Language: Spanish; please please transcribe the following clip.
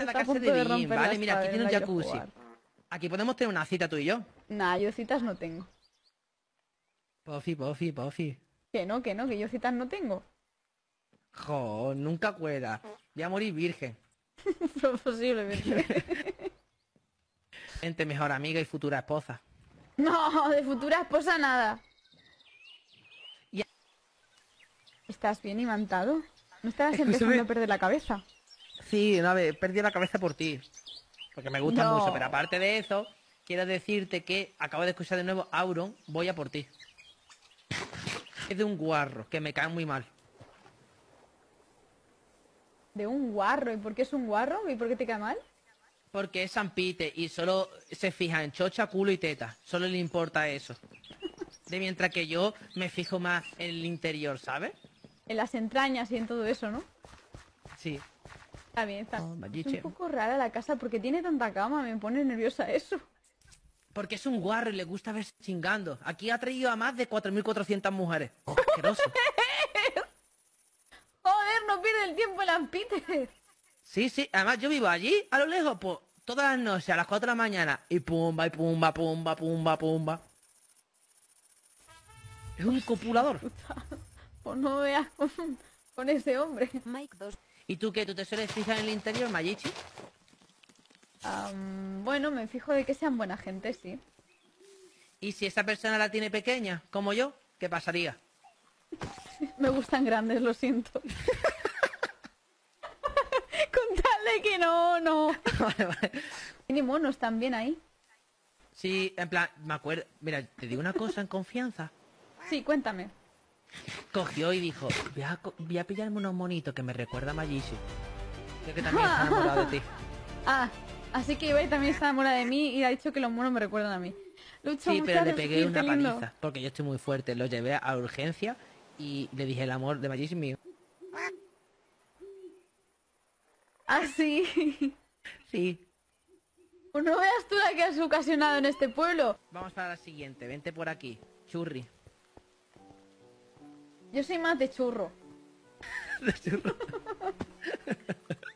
la está a casa punto de de Dean, romper ¿vale? la Mira, aquí espada, tiene un la quiero jacuzzi. jugar. Aquí podemos tener una cita tú y yo. Nah, yo citas no tengo. Pofi, pofi, pofi. Que yo citas no tengo. Jo, nunca cuela. Voy a morir virgen. Posiblemente. Entre mejor amiga y futura esposa. No, de futura esposa nada. Ya. ¿Estás bien imantado? ¿No estabas Escúchame. empezando a perder la cabeza? Sí, no, a ver, perdí la cabeza por ti. Porque me gusta No. mucho, pero aparte de eso, quiero decirte que acabo de escuchar de nuevo Auron, voy a por ti. Es de un guarro, que me cae muy mal. ¿De un guarro? ¿Y por qué es un guarro? ¿Y por qué te cae mal? Porque es San Pete y solo se fija en chocha, culo y teta. Solo le importa eso. De mientras que yo me fijo más en el interior, ¿sabes? En las entrañas y en todo eso, ¿no? Sí. Está bien, está. Oh, Es Magiche. un poco rara la casa porque tiene tanta cama, me pone nerviosa eso. Porque es un guarro y le gusta verse chingando. Aquí ha traído a más de 4.400 mujeres. Asqueroso. Joder, no pierde el tiempo el Ampiter. Sí, sí. Además, yo vivo allí, a lo lejos, pues, todas las noches, a las 4 de la mañana. Y pumba, y pumba, pumba, pumba, pumba. Es un copulador. Pues no veas con ese hombre. Mike 2. ¿Y tú qué? ¿Tú te sueles fijar en el interior, Mayichi? Bueno, me fijo de que sean buena gente, sí. ¿Y si esa persona la tiene pequeña, como yo, qué pasaría? Me gustan grandes, lo siento. Contadle que no. Vale, vale. Tiene monos también ahí. Sí, en plan, me acuerdo. Mira, te digo una cosa en confianza. Sí, cuéntame. Cogió y dijo, voy a pillarme unos monitos que me recuerda a Mayichi. Creo que también está enamorado de ti. Ah, así que Ibai también está enamorada de mí y ha dicho que los monos me recuerdan a mí. Lucho, Sí, pero muchas le gracias, pegué una qué lindo. paliza, porque yo estoy muy fuerte. Lo llevé a urgencia y le dije el amor de Mayichi mío. Ah, sí. Sí. Pues no veas tú la que has ocasionado en este pueblo. Vamos para la siguiente, vente por aquí. Churri. Yo soy más de churro.